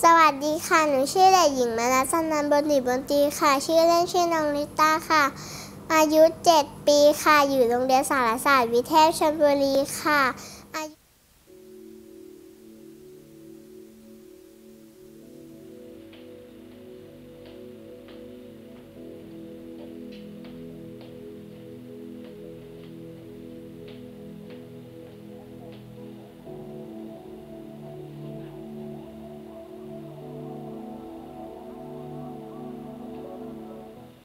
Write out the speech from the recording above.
สวัสดีค่ะ หนูชื่อเด็กหญิงมนัสนันท์บดิตรบนตรีค่ะ ชื่อเล่นชื่อน้องลิต้าค่ะ อายุ7 ปีค่ะ อยู่โรงเรียนสารศาสตร์วิเทพชลบุรีค่ะ